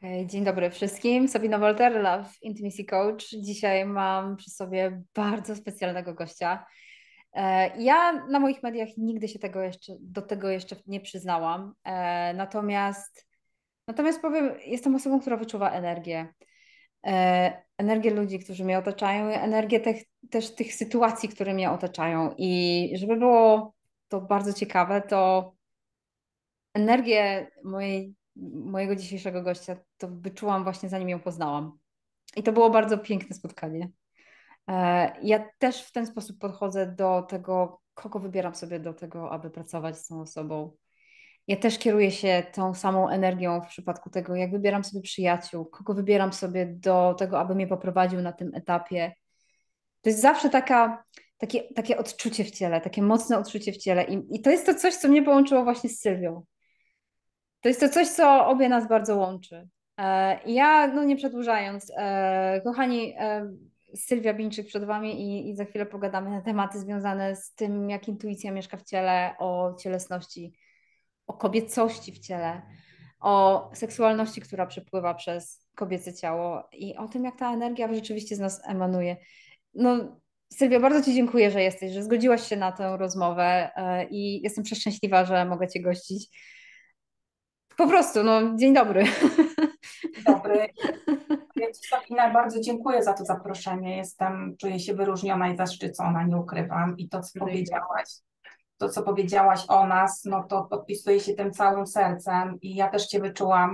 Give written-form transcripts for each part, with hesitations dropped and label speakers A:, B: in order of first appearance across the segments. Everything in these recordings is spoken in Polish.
A: Dzień dobry wszystkim. Sabina Wolter, Love Intimacy Coach. Dzisiaj mam przy sobie bardzo specjalnego gościa. Ja na moich mediach nigdy się do tego jeszcze nie przyznałam. Natomiast powiem, jestem osobą, która wyczuwa energię. Energię ludzi, którzy mnie otaczają, i energię też tych sytuacji, które mnie otaczają. I żeby było to bardzo ciekawe, to energię mojego dzisiejszego gościa to wyczułam właśnie zanim ją poznałam. I to było bardzo piękne spotkanie. Ja też w ten sposób podchodzę do tego, kogo wybieram sobie do tego, aby pracować z tą osobą. Ja też kieruję się tą samą energią w przypadku tego, jak wybieram sobie przyjaciół, kogo wybieram sobie do tego, aby mnie poprowadził na tym etapie. To jest zawsze takie odczucie w ciele, takie mocne odczucie w ciele. I to jest to coś, co mnie połączyło właśnie z Sylwią. To jest to coś, co obie nas bardzo łączy. Ja, no nie przedłużając, kochani, Sylwia Bińczyk przed Wami i za chwilę pogadamy na tematy związane z tym, jak intuicja mieszka w ciele, o cielesności, o kobiecości w ciele, o seksualności, która przepływa przez kobiece ciało i o tym, jak ta energia rzeczywiście z nas emanuje. No, Sylwia, bardzo Ci dziękuję, że jesteś, że zgodziłaś się na tę rozmowę i jestem przeszczęśliwa, że mogę Cię gościć. Po prostu, no, dzień dobry.
B: Dobry. Ja Ci, Sabina, bardzo dziękuję za to zaproszenie. Czuję się wyróżniona i zaszczycona, nie ukrywam. I to, co powiedziałaś o nas, no to podpisuję się tym całym sercem i ja też Cię wyczułam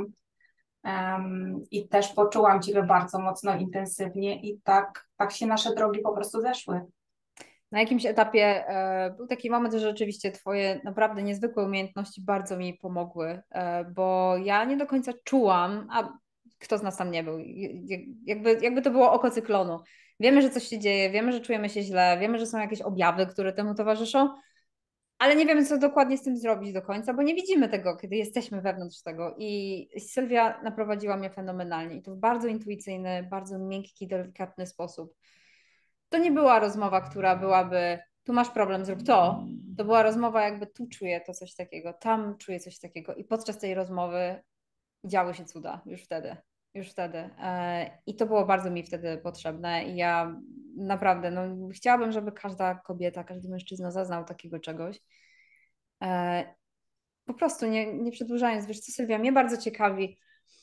B: i też poczułam Ciebie bardzo mocno, intensywnie i tak się nasze drogi po prostu zeszły.
A: Na jakimś etapie był taki moment, że rzeczywiście Twoje naprawdę niezwykłe umiejętności bardzo mi pomogły, bo ja nie do końca czułam, a kto z nas tam nie był, jakby to było oko cyklonu. Wiemy, że coś się dzieje, wiemy, że czujemy się źle, wiemy, że są jakieś objawy, które temu towarzyszą, ale nie wiemy, co dokładnie z tym zrobić do końca, bo nie widzimy tego, kiedy jesteśmy wewnątrz tego. I Sylwia naprowadziła mnie fenomenalnie i to w bardzo intuicyjny, bardzo miękki, delikatny sposób. To nie była rozmowa, która byłaby, tu masz problem, zrób to. To była rozmowa, jakby tu czuję to coś takiego, tam czuję coś takiego. I podczas tej rozmowy działy się cuda już wtedy. Już wtedy. I to było bardzo mi wtedy potrzebne. I ja naprawdę, no, chciałabym, żeby każda kobieta, każdy mężczyzna zaznał takiego czegoś. E, Po prostu nie przedłużając, wiesz co, Sylwia, mnie bardzo ciekawi,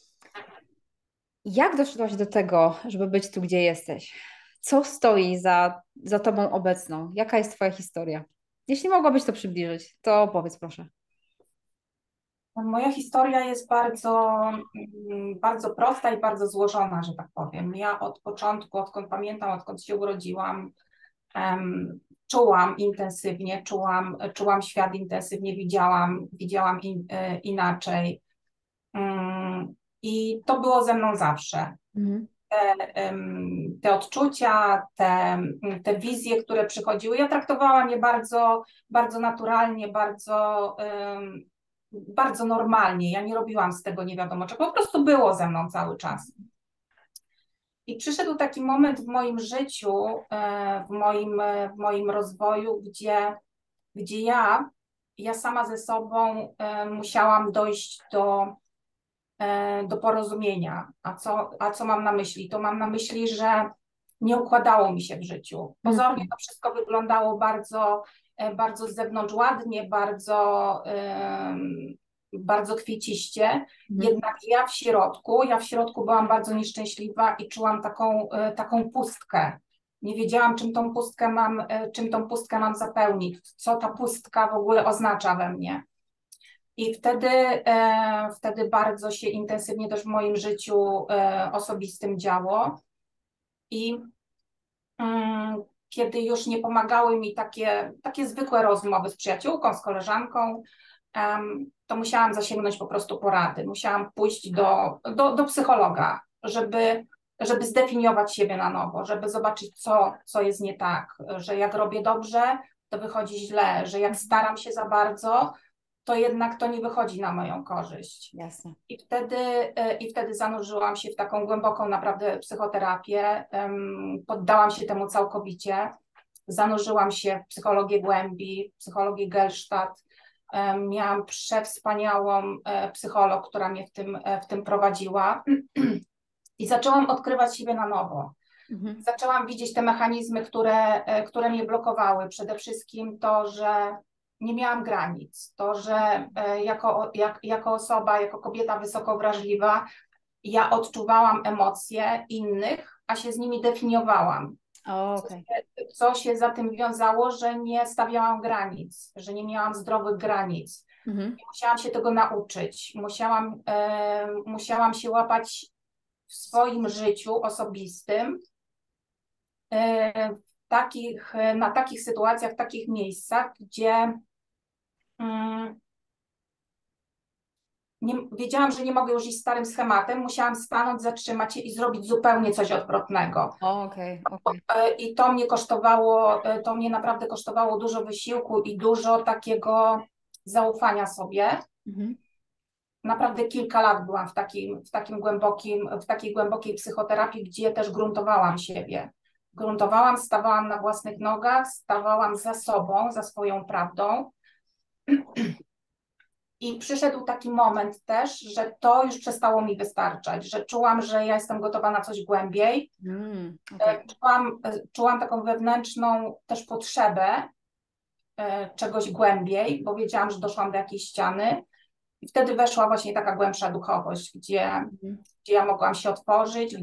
A: jak doszłaś do tego, żeby być tu, gdzie jesteś? Co stoi za tobą obecną? Jaka jest twoja historia? Jeśli mogłabyś to przybliżyć, to opowiedz proszę.
B: Moja historia jest bardzo prosta i bardzo złożona, że tak powiem. Ja od początku, odkąd pamiętam, odkąd się urodziłam, czułam intensywnie, czułam świat intensywnie, widziałam inaczej. I to było ze mną zawsze.
A: Mhm.
B: Te odczucia, te wizje, które przychodziły, ja traktowałam je bardzo naturalnie, bardzo normalnie. Ja nie robiłam z tego nie wiadomo czego, po prostu było ze mną cały czas. I przyszedł taki moment w moim życiu, w moim rozwoju, gdzie ja sama ze sobą musiałam dojść do porozumienia. A co mam na myśli? To mam na myśli, że nie układało mi się w życiu. Pozornie
A: Mhm.
B: to wszystko wyglądało bardzo z zewnątrz ładnie, bardzo kwieciście,
A: Mhm.
B: jednak ja w środku byłam bardzo nieszczęśliwa i czułam taką pustkę. Nie wiedziałam, czym tą pustkę mam zapełnić, co ta pustka w ogóle oznacza we mnie. I wtedy bardzo się intensywnie też w moim życiu osobistym działo. I kiedy już nie pomagały mi takie zwykłe rozmowy z przyjaciółką, z koleżanką, to musiałam zasięgnąć po prostu porady. Musiałam pójść do psychologa, żeby zdefiniować siebie na nowo, żeby zobaczyć, co jest nie tak, że jak robię dobrze, to wychodzi źle, że jak staram się za bardzo, to jednak to nie wychodzi na moją korzyść.
A: Jasne.
B: I wtedy zanurzyłam się w taką głęboką naprawdę psychoterapię, poddałam się temu całkowicie, zanurzyłam się w psychologię głębi, psychologię Gestalt, Miałam przewspaniałą psycholog, która mnie w tym prowadziła i zaczęłam odkrywać siebie na nowo. Zaczęłam widzieć te mechanizmy, które mnie blokowały. Przede wszystkim to, że nie miałam granic, to, że jako osoba, jako kobieta wysoko wrażliwa, ja odczuwałam emocje innych, a się z nimi definiowałam. Co się za tym wiązało, że nie stawiałam granic, że nie miałam zdrowych granic. Musiałam się tego nauczyć. Musiałam się łapać w swoim życiu osobistym, na takich sytuacjach, w takich miejscach, gdzie wiedziałam, że nie mogę już iść starym schematem, musiałam stanąć, zatrzymać się i zrobić zupełnie coś odwrotnego. I to mnie naprawdę kosztowało dużo wysiłku i dużo takiego zaufania sobie. Naprawdę kilka lat byłam w takiej głębokiej psychoterapii, gdzie też gruntowałam siebie. Stawałam na własnych nogach, stawałam za sobą, za swoją prawdą. I przyszedł taki moment też, że to już przestało mi wystarczać, że czułam, że ja jestem gotowa na coś głębiej. Czułam taką wewnętrzną też potrzebę czegoś głębiej, bo wiedziałam, że doszłam do jakiejś ściany. I wtedy weszła właśnie taka głębsza duchowość, gdzie ja mogłam się otworzyć,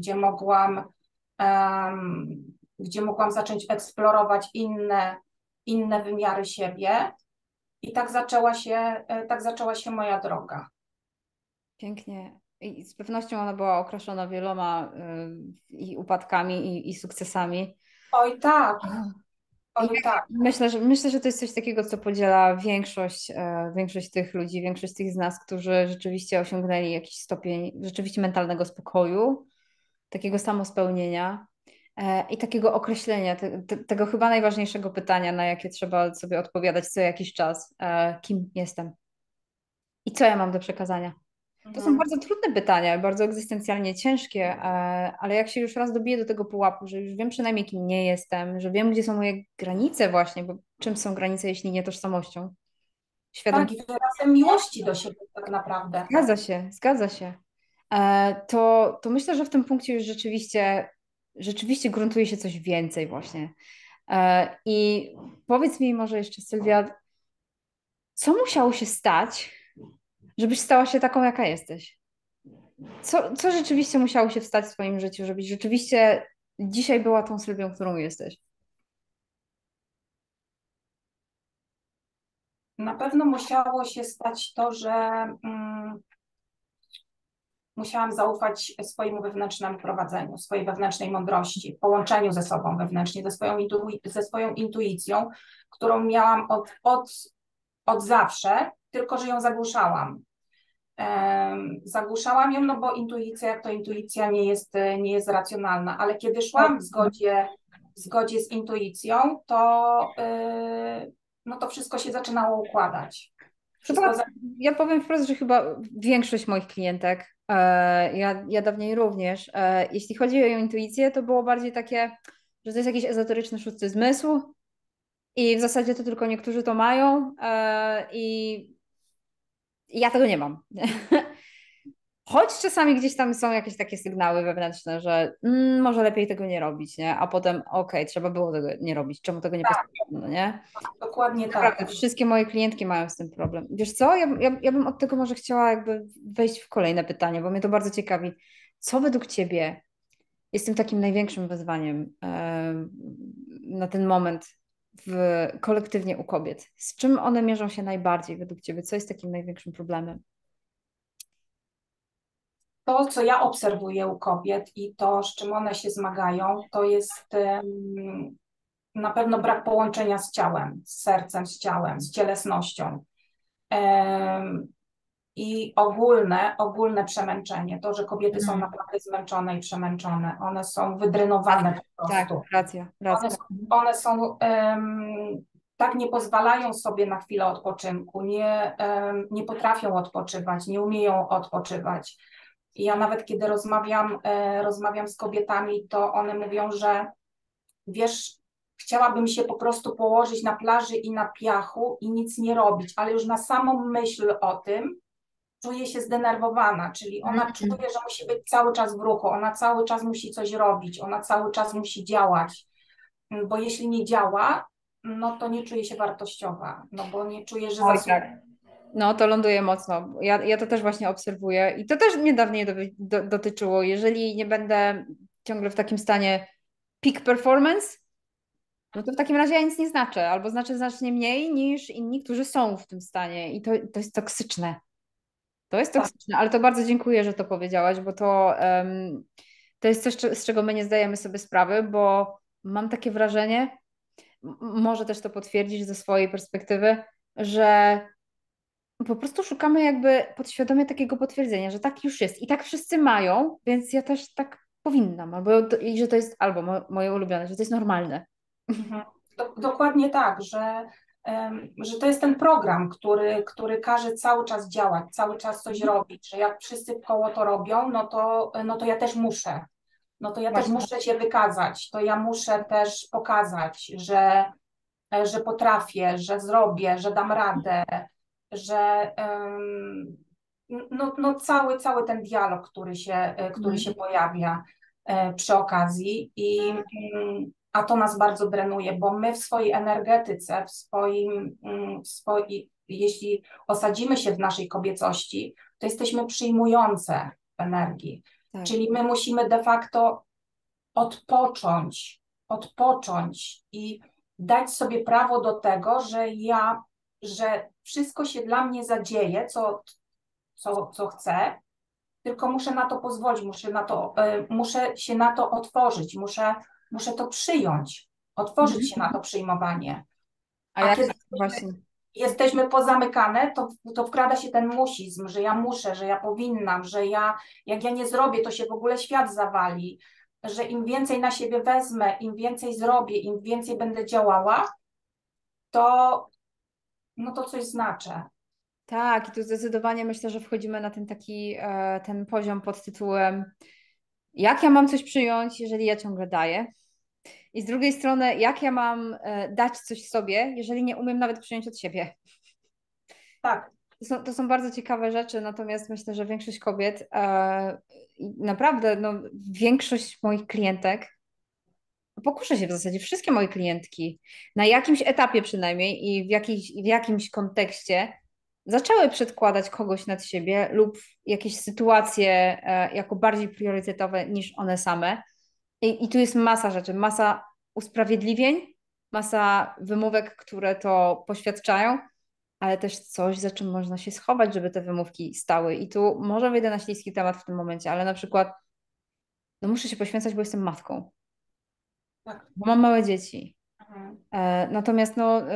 B: gdzie mogłam zacząć eksplorować inne wymiary siebie. I tak zaczęła się moja droga.
A: Pięknie. I z pewnością ona była okraszona wieloma i upadkami, i sukcesami.
B: Oj tak. Oj tak.
A: Myślę, że to jest coś takiego, co podziela większość tych ludzi, większość tych z nas, którzy rzeczywiście osiągnęli jakiś stopień rzeczywiście mentalnego spokoju, takiego samospełnienia i takiego określenia, tego chyba najważniejszego pytania, na jakie trzeba sobie odpowiadać co jakiś czas. Kim jestem? I co ja mam do przekazania? To są bardzo trudne pytania, bardzo egzystencjalnie ciężkie, ale jak się już raz dobiję do tego pułapu, że już wiem przynajmniej kim nie jestem, że wiem gdzie są moje granice właśnie, bo czym są granice, jeśli nie tożsamością?
B: Tak, i wyrazem miłości do siebie tak naprawdę.
A: Zgadza się. To myślę, że w tym punkcie już rzeczywiście gruntuje się coś więcej właśnie. I powiedz mi może jeszcze, Sylwia, co musiało się stać, żebyś stała się taką, jaka jesteś? Co rzeczywiście musiało się wstać w swoim życiu, żebyś rzeczywiście dzisiaj była tą Sylwią, którą jesteś?
B: Na pewno musiało się stać to, że musiałam zaufać swojemu wewnętrznemu prowadzeniu, swojej wewnętrznej mądrości, połączeniu ze sobą wewnętrznie, ze swoją intuicją, którą miałam od zawsze, tylko że ją zagłuszałam. Zagłuszałam ją, no bo intuicja, jak to intuicja nie jest racjonalna, ale kiedy szłam w zgodzie z intuicją, to wszystko się zaczynało układać.
A: Ja powiem wprost, że chyba większość moich klientek, ja dawniej również, jeśli chodzi o intuicję, to było bardziej takie, że to jest jakiś ezoteryczny szósty zmysł i w zasadzie to tylko niektórzy to mają i ja tego nie mam. Choć czasami gdzieś tam są jakieś takie sygnały wewnętrzne, że może lepiej tego nie robić, nie? A potem trzeba było tego nie robić, czemu tego nie postawiono, nie?
B: Dokładnie tak.
A: Naprawdę, wszystkie moje klientki mają z tym problem. Wiesz co, ja bym od tego może chciała jakby wejść w kolejne pytanie, bo mnie to bardzo ciekawi. Co według Ciebie jest tym takim największym wyzwaniem na ten moment kolektywnie u kobiet? Z czym one mierzą się najbardziej według Ciebie? Co jest takim największym problemem?
B: To, co ja obserwuję u kobiet i to, z czym one się zmagają, to jest na pewno brak połączenia z ciałem, z sercem, z ciałem, z cielesnością. I ogólne przemęczenie, to, że kobiety są naprawdę zmęczone i przemęczone, one są wydrenowane po prostu.
A: Tak, racja.
B: One są tak nie pozwalają sobie na chwilę odpoczynku, nie potrafią odpoczywać, nie umieją odpoczywać. I ja nawet kiedy rozmawiam z kobietami, to one mówią, że wiesz, chciałabym się po prostu położyć na plaży i na piachu i nic nie robić, ale już na samą myśl o tym czuje się zdenerwowana, czyli ona czuje, że musi być cały czas w ruchu, ona cały czas musi coś robić, ona cały czas musi działać, bo jeśli nie działa, no to nie czuje się wartościowa, no bo nie czuje, że
A: Oj,
B: zasługuje.
A: tak. No, to ląduje mocno. Ja to też właśnie obserwuję i to też mnie dawniej dotyczyło. Jeżeli nie będę ciągle w takim stanie peak performance, no to w takim razie ja nic nie znaczę, albo znaczę znacznie mniej niż inni, którzy są w tym stanie i to jest toksyczne. To jest
B: Tak.
A: toksyczne, ale to bardzo dziękuję, że to powiedziałaś, bo to jest coś, z czego my nie zdajemy sobie sprawy, bo mam takie wrażenie, może też to potwierdzić ze swojej perspektywy, że po prostu szukamy jakby podświadomie takiego potwierdzenia, że tak już jest i tak wszyscy mają, więc ja też tak powinnam, i że to jest albo moje ulubione, że to jest normalne.
B: Mhm. Dokładnie tak, że to jest ten program, który każe cały czas działać, cały czas coś robić, że jak wszyscy w koło to robią, no to ja też muszę. No to ja też
A: Właśnie.
B: muszę się wykazać, to ja muszę też pokazać, że potrafię, że zrobię, że dam radę, że no cały ten dialog, który się pojawia przy okazji a to nas bardzo drenuje, bo my w swojej energetyce, jeśli osadzimy się w naszej kobiecości, to jesteśmy przyjmujące energii.
A: Tak.
B: Czyli my musimy de facto odpocząć i dać sobie prawo do tego, że wszystko się dla mnie zadzieje, co chcę, tylko muszę na to pozwolić, muszę się na to otworzyć, muszę to przyjąć, otworzyć się na to przyjmowanie.
A: A
B: A
A: jak
B: kiedy
A: właśnie?
B: jesteśmy pozamykane, to wkrada się ten musizm, że ja muszę, że ja powinnam, że jak ja nie zrobię, to się w ogóle świat zawali, że im więcej na siebie wezmę, im więcej zrobię, im więcej będę działała, to no to coś znaczy.
A: Tak, i tu zdecydowanie myślę, że wchodzimy na ten taki ten poziom pod tytułem jak ja mam coś przyjąć, jeżeli ja ciągle daję? I z drugiej strony, jak ja mam dać coś sobie, jeżeli nie umiem nawet przyjąć od siebie?
B: Tak.
A: To są bardzo ciekawe rzeczy, natomiast myślę, że większość kobiet, naprawdę no, większość moich klientek, pokuszę się w zasadzie, wszystkie moje klientki, na jakimś etapie przynajmniej i w jakimś kontekście zaczęły przedkładać kogoś nad siebie lub jakieś sytuacje jako bardziej priorytetowe niż one same. I tu jest masa rzeczy, masa usprawiedliwień, masa wymówek, które to poświadczają, ale też coś, za czym można się schować, żeby te wymówki stały. I tu może wyjdę na śliski temat w tym momencie, ale na przykład no muszę się poświęcać, bo jestem matką,
B: Tak.
A: bo mam małe dzieci.
B: Mhm.
A: Natomiast no,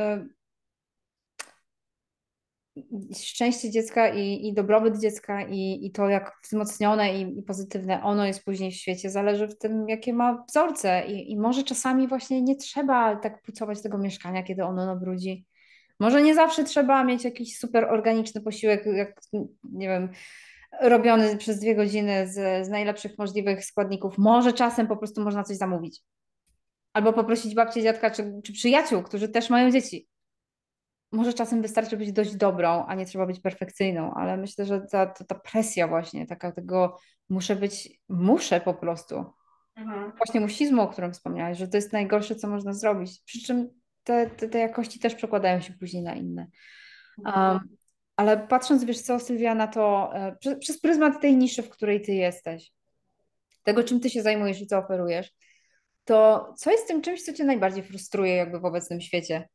A: szczęście dziecka i dobrobyt dziecka i to, jak wzmocnione i pozytywne ono jest później w świecie, zależy w tym, jakie ma wzorce. I może czasami właśnie nie trzeba tak pucować tego mieszkania, kiedy ono nabrudzi. Może nie zawsze trzeba mieć jakiś super organiczny posiłek, jak nie wiem, robiony przez 2 godziny z najlepszych możliwych składników. Może czasem po prostu można coś zamówić. Albo poprosić babcię, dziadka czy przyjaciół, którzy też mają dzieci. Może czasem wystarczy być dość dobrą, a nie trzeba być perfekcyjną, ale myślę, że ta presja właśnie, taka tego muszę po prostu.
B: Mhm.
A: Właśnie musizmu, o którym wspomniałaś, że to jest najgorsze, co można zrobić. Przy czym te jakości też przekładają się później na inne. Um, ale patrząc, wiesz co, Sylwia, na to przez pryzmat tej niszy, w której ty jesteś, tego, czym ty się zajmujesz i co oferujesz, to co jest tym czymś, co cię najbardziej frustruje jakby w obecnym świecie?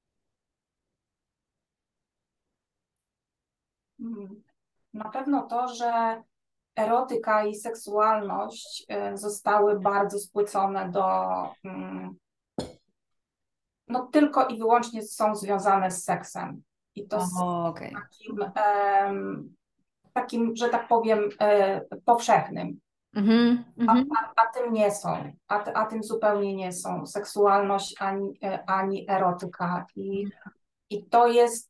B: Mhm. Na pewno to, że erotyka i seksualność zostały bardzo spłycone no tylko i wyłącznie są związane z seksem. I to z
A: Okej.
B: takim, że tak powiem, powszechnym.
A: Mhm,
B: A,
A: mhm.
B: a tym nie są, a tym zupełnie nie są seksualność ani erotyka. I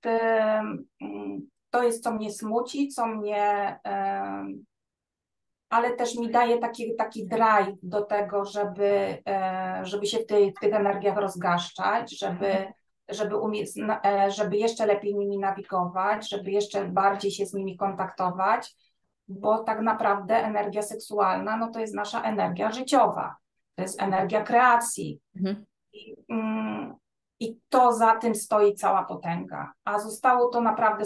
B: to jest, co mnie smuci, ale też mi daje taki drive do tego, żeby się w tych energiach rozgaszczać, żeby jeszcze lepiej nimi nawigować, żeby jeszcze bardziej się z nimi kontaktować, bo tak naprawdę energia seksualna, no to jest nasza energia życiowa, to jest energia kreacji.
A: Mhm.
B: I to za tym stoi cała potęga, a zostało to naprawdę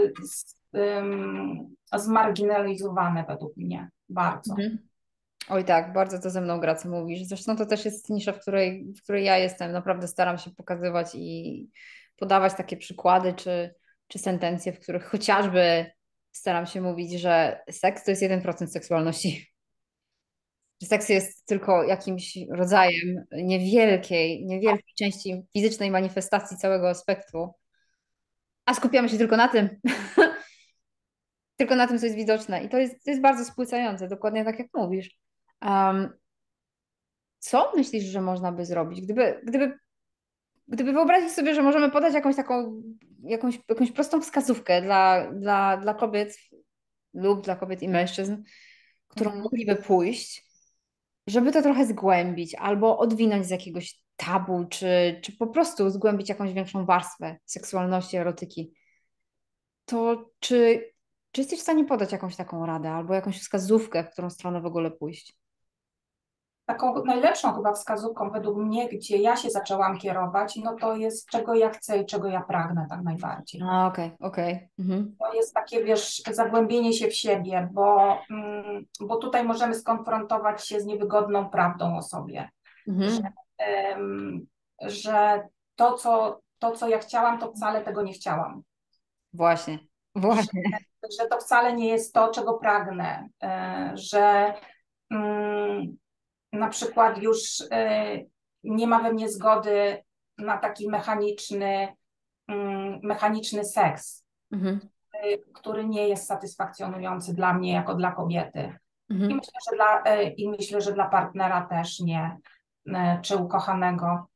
B: zmarginalizowane według mnie bardzo.
A: Mhm. Oj tak, bardzo to ze mną gra, co mówisz. Zresztą to też jest nisza, w której ja jestem. Naprawdę staram się pokazywać i podawać takie przykłady czy sentencje, w których chociażby staram się mówić, że seks to jest 1% seksualności. Że seks jest tylko jakimś rodzajem niewielkiej części fizycznej manifestacji całego spektrum, a skupiamy się tylko na tym, tylko na tym, co jest widoczne. I to jest bardzo spłycające, dokładnie tak jak mówisz. Um, Co myślisz, że można by zrobić, gdyby wyobrazić sobie, że możemy podać jakąś prostą wskazówkę dla kobiet lub dla kobiet i mężczyzn, którą
B: Mhm.
A: mogliby pójść, żeby to trochę zgłębić albo odwinąć z jakiegoś tabu, czy po prostu zgłębić jakąś większą warstwę seksualności, erotyki, to czy jesteś w stanie podać jakąś taką radę albo jakąś wskazówkę, w którą stronę w ogóle pójść?
B: Taką najlepszą chyba wskazówką według mnie, gdzie ja się zaczęłam kierować, no to jest czego ja chcę i czego ja pragnę tak najbardziej.
A: A, okej. Mhm.
B: To jest takie, wiesz, zagłębienie się w siebie, bo tutaj możemy skonfrontować się z niewygodną prawdą o sobie, że,
A: Mhm.
B: em, że to, co ja chciałam, to wcale tego nie chciałam.
A: Właśnie,
B: Że,
A: właśnie.
B: że to wcale nie jest to, czego pragnę, że mm, na przykład już nie ma we mnie zgody na taki mechaniczny seks,
A: Mhm.
B: który nie jest satysfakcjonujący dla mnie jako dla kobiety.
A: Mhm.
B: I myślę, że dla partnera też nie, czy ukochanego,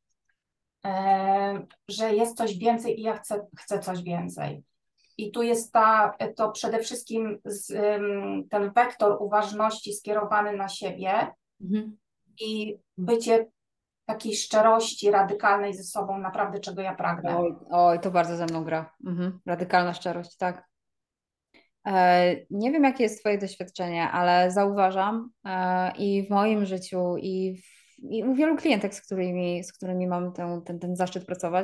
B: że jest coś więcej i ja chcę coś więcej. I tu jest to przede wszystkim ten wektor uważności skierowany na siebie
A: Mhm.
B: i bycie takiej szczerości radykalnej ze sobą, naprawdę czego ja pragnę.
A: Oj, to bardzo ze mną gra. Mhm. Radykalna szczerość, tak. Nie wiem, jakie jest Twoje doświadczenie, ale zauważam i w moim życiu, i u wielu klientek, z którymi mam ten zaszczyt pracować,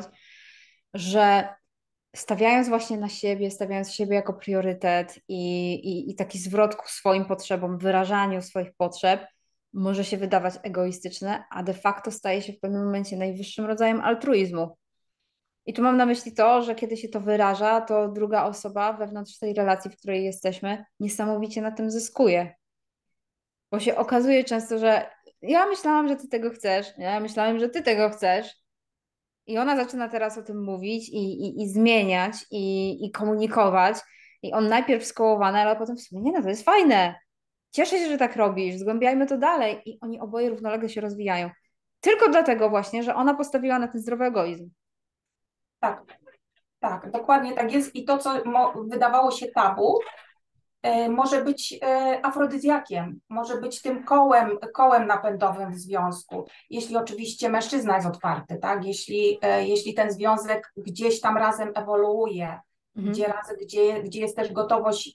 A: że stawiając właśnie na siebie, stawiając siebie jako priorytet i taki zwrot ku swoim potrzebom, wyrażaniu swoich potrzeb, może się wydawać egoistyczne, a de facto staje się w pewnym momencie najwyższym rodzajem altruizmu. I tu mam na myśli to, że kiedy się to wyraża, to druga osoba wewnątrz tej relacji, w której jesteśmy, niesamowicie na tym zyskuje. Bo się okazuje często, że ja myślałam, że ty tego chcesz, ja myślałem, że ty tego chcesz. I ona zaczyna teraz o tym mówić i zmieniać i komunikować. I on najpierw skołowany, ale potem w sumie nie, no to jest fajne. Cieszę się, że tak robisz, zgłębiajmy to dalej. I oni oboje równolegle się rozwijają. Tylko dlatego właśnie, że ona postawiła na ten zdrowy egoizm.
B: Tak, tak, dokładnie tak jest. I to, co wydawało się tabu, może być afrodyzjakiem, może być tym kołem napędowym w związku, jeśli oczywiście mężczyzna jest otwarty, tak? Jeśli ten związek gdzieś tam razem ewoluuje,
A: Mhm.
B: gdzie jest też gotowość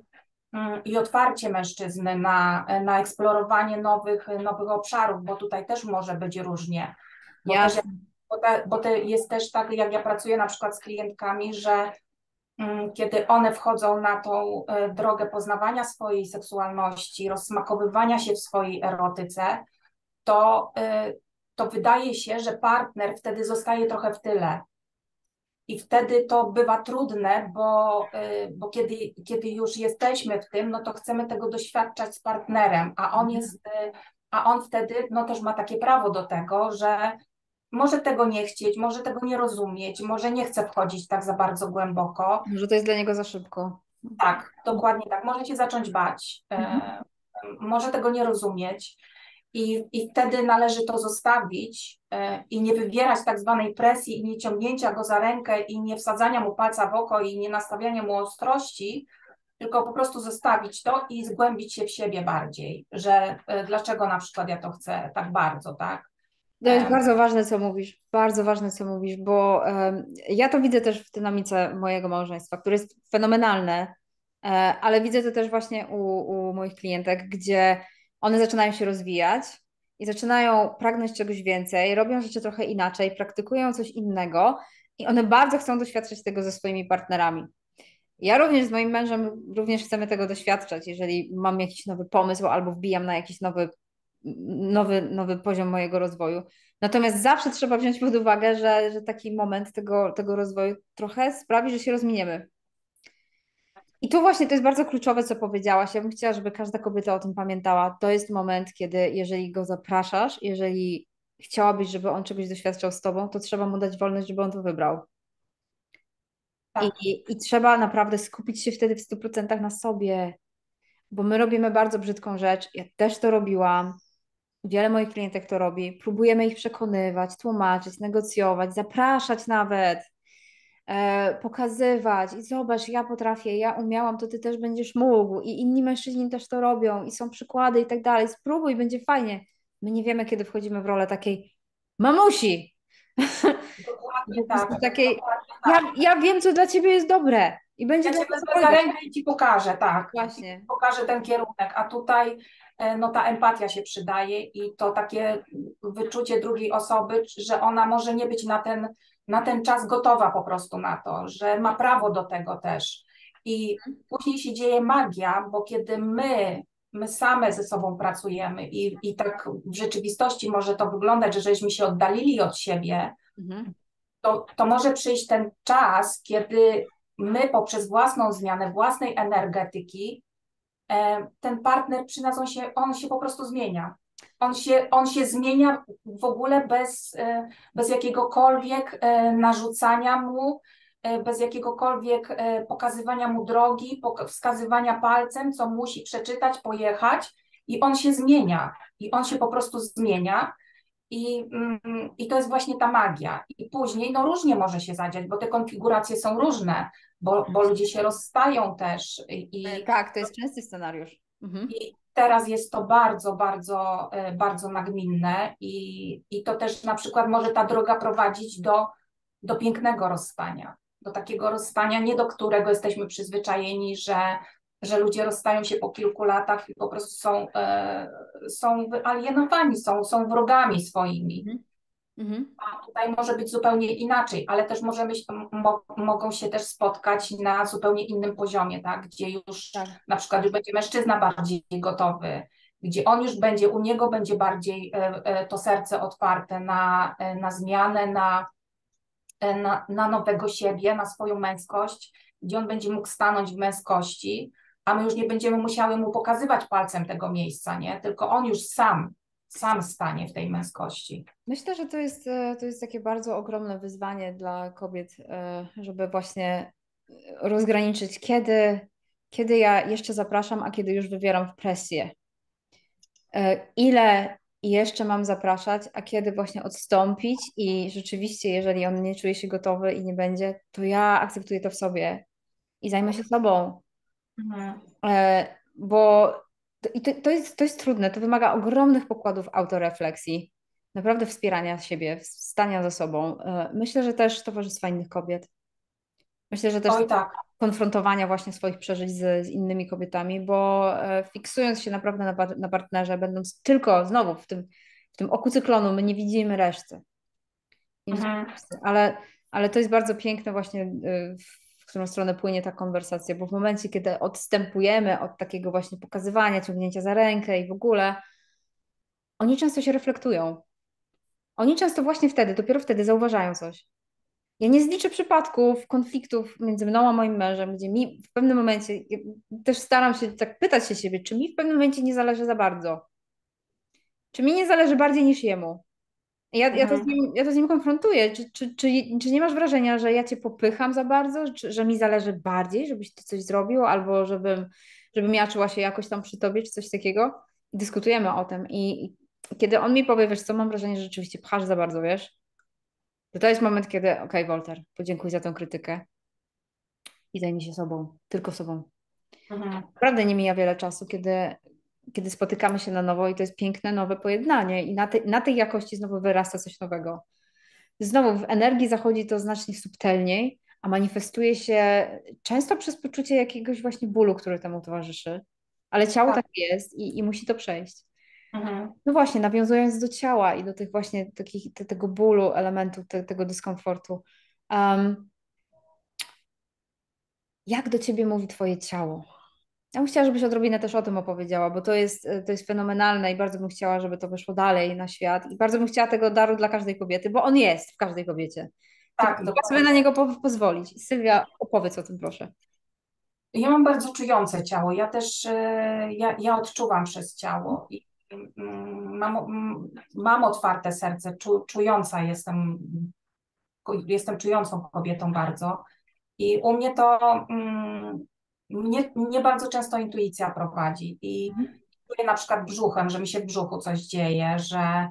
B: i otwarcie mężczyzny na eksplorowanie nowych obszarów, bo tutaj też może być różnie, bo też
A: Jasne.
B: bo to jest też tak, jak ja pracuję na przykład z klientkami, że kiedy one wchodzą na tą drogę poznawania swojej seksualności, rozsmakowywania się w swojej erotyce, to, to wydaje się, że partner wtedy zostaje trochę w tyle. I wtedy to bywa trudne, bo kiedy już jesteśmy w tym, no to chcemy tego doświadczać z partnerem, a on wtedy no też ma takie prawo do tego, że może tego nie chcieć, może tego nie rozumieć, może nie chce wchodzić tak za bardzo głęboko.
A: Może to jest dla niego za szybko.
B: Tak, dokładnie tak. Może się zacząć bać,
A: Mhm.
B: może tego nie rozumieć i wtedy należy to zostawić i nie wywierać tak zwanej presji i nie ciągnięcia go za rękę i nie wsadzania mu palca w oko i nie nastawiania mu ostrości, tylko po prostu zostawić to i zgłębić się w siebie bardziej, że dlaczego na przykład ja to chcę tak bardzo, tak?
A: To jest
B: E,
A: bardzo ważne, co mówisz. Bardzo ważne, co mówisz, bo ja to widzę też w dynamice mojego małżeństwa, które jest fenomenalne, ale widzę to też właśnie u moich klientek, gdzie one zaczynają się rozwijać i zaczynają pragnąć czegoś więcej, robią rzeczy trochę inaczej, praktykują coś innego i one bardzo chcą doświadczać tego ze swoimi partnerami. Ja również z moim mężem również chcemy tego doświadczać, jeżeli mam jakiś nowy pomysł albo wbijam na jakiś nowy poziom mojego rozwoju. Natomiast zawsze trzeba wziąć pod uwagę, że taki moment tego rozwoju trochę sprawi, że się rozminiemy. I tu właśnie to jest bardzo kluczowe, co powiedziałaś. Ja bym chciała, żeby każda kobieta o tym pamiętała. To jest moment, kiedy jeżeli go zapraszasz, jeżeli chciałabyś, żeby on czegoś doświadczał z tobą, to trzeba mu dać wolność, żeby on to wybrał. I,
B: tak,
A: i trzeba naprawdę skupić się wtedy w 100% na sobie, bo my robimy bardzo brzydką rzecz. Ja też to robiłam. Wiele moich klientek to robi. Próbujemy ich przekonywać, tłumaczyć, negocjować, zapraszać nawet, pokazywać. I zobacz, ja potrafię, ja umiałam, to ty też będziesz mógł. I inni mężczyźni też to robią i są przykłady i tak dalej. Spróbuj, będzie fajnie. My nie wiemy, kiedy wchodzimy w rolę takiej mamusi.
B: dokładnie
A: Po prostu
B: tak,
A: takiej,
B: dokładnie
A: ja,
B: tak.
A: ja wiem, co dla ciebie jest dobre i będzie
B: Ja
A: dla
B: cię
A: nas
B: wezmę za
A: dobre.
B: rękę i ci pokażę, tak. I
A: Właśnie.
B: pokażę ten kierunek, a tutaj no ta empatia się przydaje i to takie wyczucie drugiej osoby, że ona może nie być na ten czas gotowa po prostu na to, że ma prawo do tego też. I później się dzieje magia, bo kiedy my same ze sobą pracujemy i tak w rzeczywistości może to wyglądać, że żeśmy się oddalili od siebie,
A: Mhm.
B: to może przyjść ten czas, kiedy my poprzez własną zmianę, własnej energetyki, ten partner przy nas, on się po prostu zmienia. On się zmienia w ogóle bez jakiegokolwiek narzucania mu, bez jakiegokolwiek pokazywania mu drogi, wskazywania palcem, co musi przeczytać, pojechać i on się zmienia. I on się po prostu zmienia. I to jest właśnie ta magia. I później, no różnie może się zadziać, bo te konfiguracje są różne, bo ludzie się rozstają też.
A: Tak, to jest częsty scenariusz. Mhm.
B: I teraz jest to bardzo nagminne i to też na przykład może ta droga prowadzić do pięknego rozstania. Do takiego rozstania, nie do którego jesteśmy przyzwyczajeni, że ludzie rozstają się po kilku latach i po prostu są wyalienowani, są wrogami swoimi.
A: Mhm. Mhm.
B: A tutaj może być zupełnie inaczej, ale też mogą się też spotkać na zupełnie innym poziomie, tak? Gdzie już
A: Tak.
B: na przykład już będzie mężczyzna bardziej gotowy, gdzie on już będzie, u niego będzie bardziej to serce otwarte na zmianę, na nowego siebie, na swoją męskość, gdzie on będzie mógł stanąć w męskości, a my już nie będziemy musiały mu pokazywać palcem tego miejsca, nie? Tylko on już sam stanie w tej męskości.
A: Myślę, że to jest takie bardzo ogromne wyzwanie dla kobiet, żeby właśnie rozgraniczyć, kiedy ja jeszcze zapraszam, a kiedy już wywieram presję. Ile jeszcze mam zapraszać, a kiedy właśnie odstąpić i rzeczywiście, jeżeli on nie czuje się gotowy i nie będzie, to ja akceptuję to w sobie i zajmę się sobą.
B: Mhm.
A: Bo to jest trudne, to wymaga ogromnych pokładów autorefleksji, naprawdę wspierania siebie, stania ze sobą. Myślę, że też towarzystwa innych kobiet. Myślę, że też
B: Oj tak.
A: konfrontowania właśnie swoich przeżyć z innymi kobietami, bo fiksując się naprawdę na partnerze, będąc tylko znowu w tym oku cyklonu, my nie widzimy reszty. Nie widzimy
B: Mhm.
A: reszty. Ale to jest bardzo piękne właśnie, w którą stronę płynie ta konwersacja, bo w momencie, kiedy odstępujemy od takiego właśnie pokazywania, ciągnięcia za rękę i w ogóle, oni często się reflektują. Oni często właśnie wtedy, dopiero wtedy zauważają coś. Ja nie zliczę przypadków, konfliktów między mną a moim mężem, gdzie mi w pewnym momencie, ja też staram się tak pytać się siebie, czy mi w pewnym momencie nie zależy za bardzo. Czy mi nie zależy bardziej niż jemu.
B: Mhm.
A: Ja to z nim konfrontuję. Czy nie masz wrażenia, że ja cię popycham za bardzo, że mi zależy bardziej, żebyś ty coś zrobił, albo żebym ja czuła się jakoś tam przy tobie, czy coś takiego? I dyskutujemy o tym. I kiedy on mi powie, wiesz co, mam wrażenie, że rzeczywiście pchasz za bardzo, wiesz, to jest moment, kiedy, okej, Wolter, podziękuj za tą krytykę i zajmij się sobą, tylko sobą.
B: Mhm.
A: Naprawdę nie mija wiele czasu, kiedy spotykamy się na nowo i to jest piękne, nowe pojednanie i na tej jakości znowu wyrasta coś nowego. Znowu w energii zachodzi to znacznie subtelniej, a manifestuje się często przez poczucie jakiegoś właśnie bólu, który temu towarzyszy. Ale ciało
B: Tak.
A: tak jest i musi to przejść.
B: Mhm.
A: No właśnie, nawiązując do ciała i do tych właśnie tego bólu, elementów, tego dyskomfortu. Um, jak do ciebie mówi twoje ciało? Ja bym chciała, żebyś odrobinę też o tym opowiedziała, bo to jest fenomenalne i bardzo bym chciała, żeby to wyszło dalej na świat i bardzo bym chciała tego daru dla każdej kobiety, bo on jest w każdej kobiecie. Tylko
B: Tak,
A: trzeba sobie na
B: dokładnie.
A: niego pozwolić. Sylwia, opowiedz o tym, proszę.
B: Ja mam bardzo czujące ciało. Ja też, ja odczuwam przez ciało i mam otwarte serce, czująca jestem, jestem czującą kobietą bardzo. I u mnie to, mnie bardzo często intuicja prowadzi i
A: Mhm.
B: czuję na przykład brzuchem, że mi się w brzuchu coś dzieje, że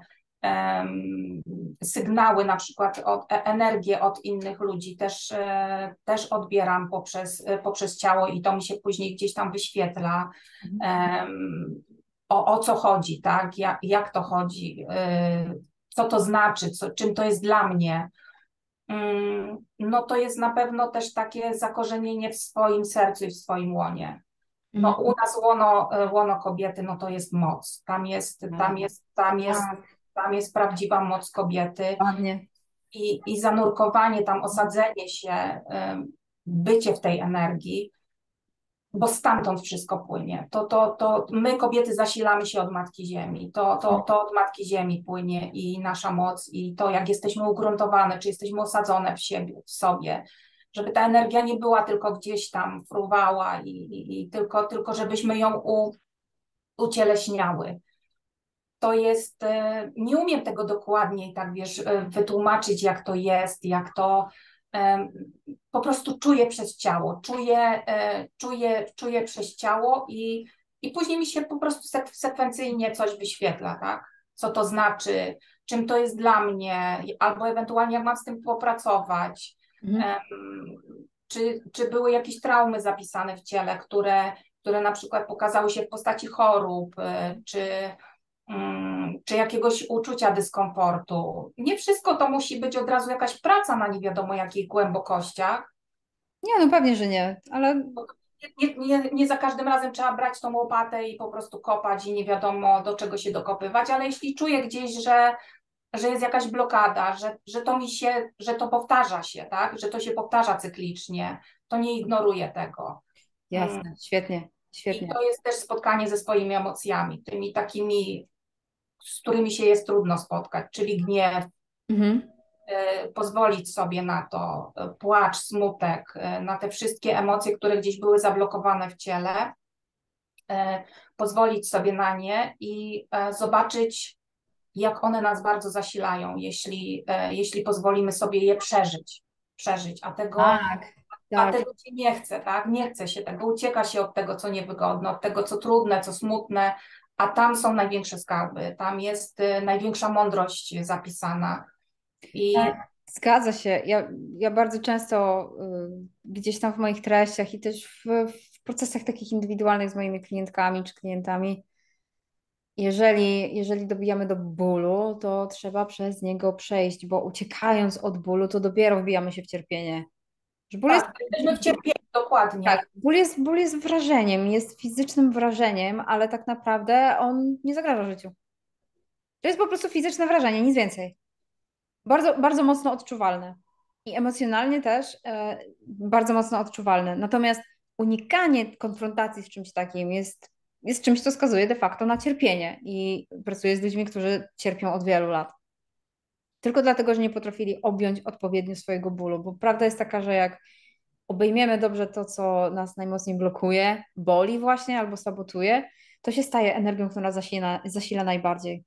B: sygnały na przykład, energię od innych ludzi też, też odbieram poprzez ciało i to mi się później gdzieś tam wyświetla,
A: Mhm.
B: o co chodzi, tak? Jak to chodzi, co to znaczy, czym to jest dla mnie. No to jest na pewno też takie zakorzenienie w swoim sercu i w swoim łonie. No u
A: Mhm.
B: nas łono kobiety, no to jest moc.
A: Tak,
B: Tam jest prawdziwa moc kobiety
A: ładnie.
B: i zanurkowanie tam, osadzenie się, bycie w tej energii, bo stamtąd wszystko płynie. To my kobiety zasilamy się od Matki Ziemi. To od Matki Ziemi płynie i nasza moc i to, jak jesteśmy ugruntowane, czy jesteśmy osadzone w sobie, żeby ta energia nie była tylko gdzieś tam fruwała i tylko żebyśmy ją ucieleśniały. To jest, nie umiem tego dokładniej, tak wiesz, wytłumaczyć, jak to jest, jak to po prostu czuję przez ciało, czuję przez ciało i później mi się po prostu sekwencyjnie coś wyświetla, tak? Co to znaczy, czym to jest dla mnie, albo ewentualnie jak mam z tym popracować.
A: Mhm.
B: Czy były jakieś traumy zapisane w ciele, które na przykład pokazały się w postaci chorób, czy jakiegoś uczucia dyskomfortu. Nie wszystko to musi być od razu jakaś praca na nie wiadomo jakich głębokościach.
A: Nie, no pewnie, że nie, ale
B: Nie za każdym razem trzeba brać tą łopatę i po prostu kopać i nie wiadomo do czego się dokopywać, ale jeśli czuję gdzieś, że jest jakaś blokada, że to mi się, że to powtarza się, tak? Że to się powtarza cyklicznie, to nie ignoruję tego. Mm,
A: jasne, świetnie,
B: I
A: świetnie.
B: to jest też spotkanie ze swoimi emocjami, tymi takimi, z którymi się jest trudno spotkać, czyli gniew,
A: Mhm.
B: pozwolić sobie na to, płacz, smutek, na te wszystkie emocje, które gdzieś były zablokowane w ciele, pozwolić sobie na nie i zobaczyć, jak one nas bardzo zasilają, jeśli pozwolimy sobie je przeżyć,
A: Tak,
B: a
A: tak.
B: tego się nie chce, tak? Nie chce się tego, ucieka się od tego, co niewygodne, od tego, co trudne, co smutne, a tam są największe skarby, tam jest największa mądrość zapisana. I
A: Zgadza się. Ja bardzo często gdzieś tam w moich treściach i też w procesach takich indywidualnych z moimi klientkami czy klientami, jeżeli dobijamy do bólu, to trzeba przez niego przejść, bo uciekając od bólu, to dopiero wbijamy się w cierpienie. Że ból jest,
B: tak, jesteśmy w cierpieniu, dokładnie.
A: tak, ból jest wrażeniem, jest fizycznym wrażeniem, ale tak naprawdę on nie zagraża życiu. To jest po prostu fizyczne wrażenie, nic więcej. Bardzo, bardzo mocno odczuwalne. I emocjonalnie też bardzo mocno odczuwalne. Natomiast unikanie konfrontacji z czymś takim jest czymś, co skazuje de facto na cierpienie. I pracuję z ludźmi, którzy cierpią od wielu lat. Tylko dlatego, że nie potrafili objąć odpowiednio swojego bólu. Bo prawda jest taka, że jak obejmiemy dobrze to, co nas najmocniej blokuje, boli właśnie albo sabotuje, to się staje energią, która zasila najbardziej.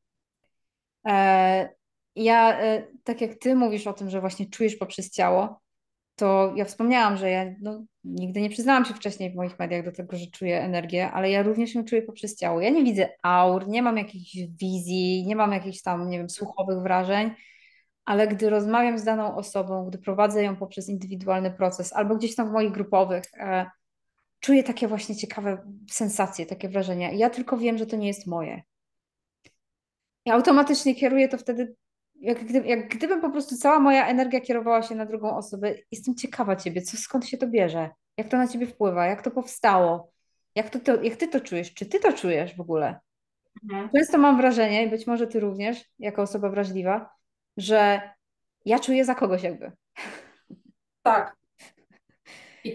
A: E, tak jak ty mówisz o tym, że właśnie czujesz poprzez ciało, to ja wspomniałam, że ja nigdy nie przyznałam się wcześniej w moich mediach do tego, że czuję energię, ale ja również ją czuję poprzez ciało. Ja nie widzę aur, nie mam jakichś wizji, nie mam jakichś tam, nie wiem, słuchowych wrażeń, ale gdy rozmawiam z daną osobą, gdy prowadzę ją poprzez indywidualny proces albo gdzieś tam w moich grupowych, czuję takie właśnie ciekawe sensacje, takie wrażenia. Ja tylko wiem, że to nie jest moje. I automatycznie kieruję to wtedy, jak gdybym po prostu cała moja energia kierowała się na drugą osobę. Jestem ciekawa ciebie, skąd się to bierze, jak to na ciebie wpływa, jak to powstało, jak ty to czujesz, czy ty to czujesz w ogóle?
B: Mhm.
A: Często mam wrażenie, i być może ty również, jako osoba wrażliwa, że ja czuję za kogoś jakby.
B: Tak. I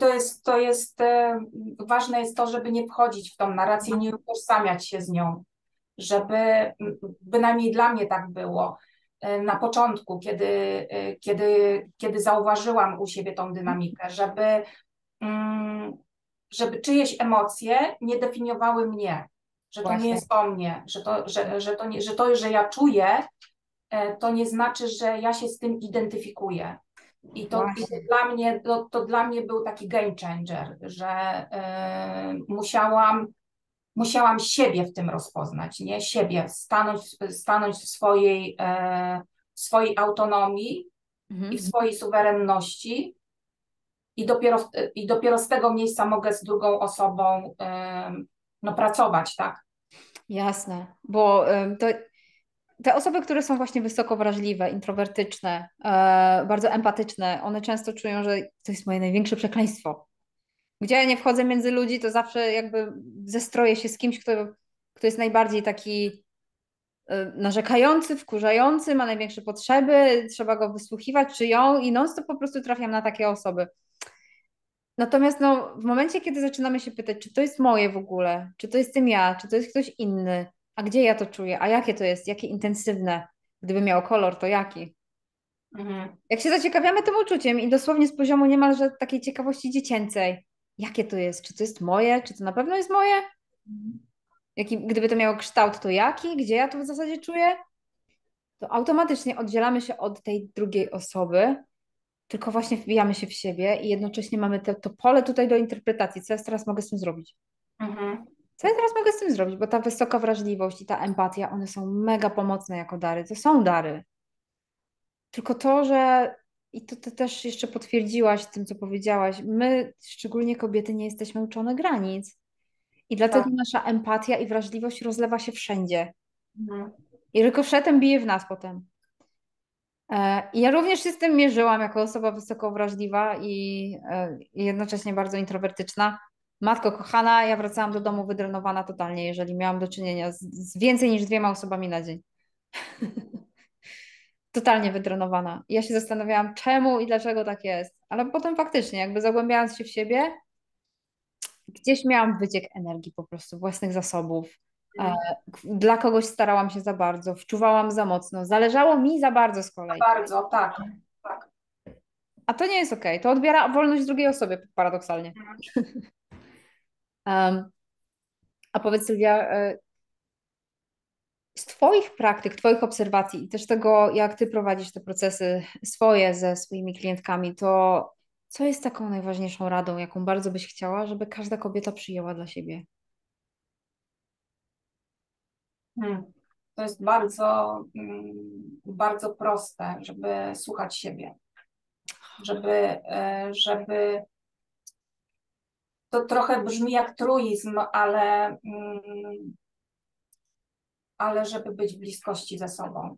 B: ważne jest to, żeby nie wchodzić w tą narrację, nie utożsamiać się z nią, żeby, bynajmniej dla mnie tak było, na początku, kiedy zauważyłam u siebie tą dynamikę, mm, żeby czyjeś emocje nie definiowały mnie, że to nie
A: Właśnie,
B: jest o mnie, że ja czuję, to nie znaczy, że ja się z tym identyfikuję. I to
A: właśnie.
B: dla mnie był taki game changer, że musiałam siebie w tym rozpoznać, nie? Siebie, stanąć w swojej autonomii i w
A: Mhm.
B: swojej suwerenności i dopiero z tego miejsca mogę z drugą osobą no, pracować, tak?
A: Jasne, bo te osoby, które są właśnie wysoko wrażliwe, introwertyczne, bardzo empatyczne, one często czują, że to jest moje największe przekleństwo. Gdzie ja nie wchodzę między ludzi, to zawsze jakby zestroję się z kimś, kto jest najbardziej taki narzekający, wkurzający, ma największe potrzeby, trzeba go wysłuchiwać, czy ją i non-stop po prostu trafiam na takie osoby. Natomiast no, w momencie, kiedy zaczynamy się pytać, czy to jest moje w ogóle, czy to jestem ja, czy to jest ktoś inny, a gdzie ja to czuję, a jakie to jest, jakie intensywne, gdyby miało kolor, to jaki?
B: Mhm.
A: Jak się zaciekawiamy tym uczuciem i dosłownie z poziomu niemalże takiej ciekawości dziecięcej, jakie to jest, czy to jest moje, czy to na pewno jest moje? Gdyby to miało kształt, to jaki? Gdzie ja to w zasadzie czuję? To automatycznie oddzielamy się od tej drugiej osoby, tylko właśnie wbijamy się w siebie i jednocześnie mamy to pole tutaj do interpretacji. Co ja teraz mogę z tym zrobić?
B: Mhm.
A: Co ja teraz mogę z tym zrobić? Bo ta wysoka wrażliwość i ta empatia, one są mega pomocne jako dary. To są dary. Tylko to, że i to ty też jeszcze potwierdziłaś tym, co powiedziałaś, my, szczególnie kobiety, nie jesteśmy uczone granic. I dlatego
B: Tak.
A: nasza empatia i wrażliwość rozlewa się wszędzie.
B: Mhm.
A: I rykoszetem bije w nas potem. I ja również się z tym mierzyłam jako osoba wysoko wrażliwa i jednocześnie bardzo introwertyczna. Matko kochana, ja wracałam do domu wydrenowana totalnie, jeżeli miałam do czynienia z więcej niż 2 osobami na dzień. Totalnie wydrenowana. I ja się zastanawiałam, czemu i dlaczego tak jest. Ale potem faktycznie, jakby zagłębiając się w siebie, gdzieś miałam wyciek energii po prostu, własnych zasobów. E,
B: Mhm.
A: Dla kogoś starałam się za bardzo, wczuwałam za mocno, zależało mi za bardzo z kolei.
B: Bardzo, tak. Tak.
A: A to nie jest okej. To odbiera wolność drugiej osobie, paradoksalnie.
B: Mhm.
A: Um, a powiedz Sylwia, z Twoich praktyk, Twoich obserwacji i też tego, jak Ty prowadzisz te procesy swoje ze swoimi klientkami, to co jest taką najważniejszą radą, jaką bardzo byś chciała, żeby każda kobieta przyjęła dla siebie?
B: To jest bardzo proste, żeby słuchać siebie, żeby to trochę brzmi jak truizm, ale żeby być w bliskości ze sobą.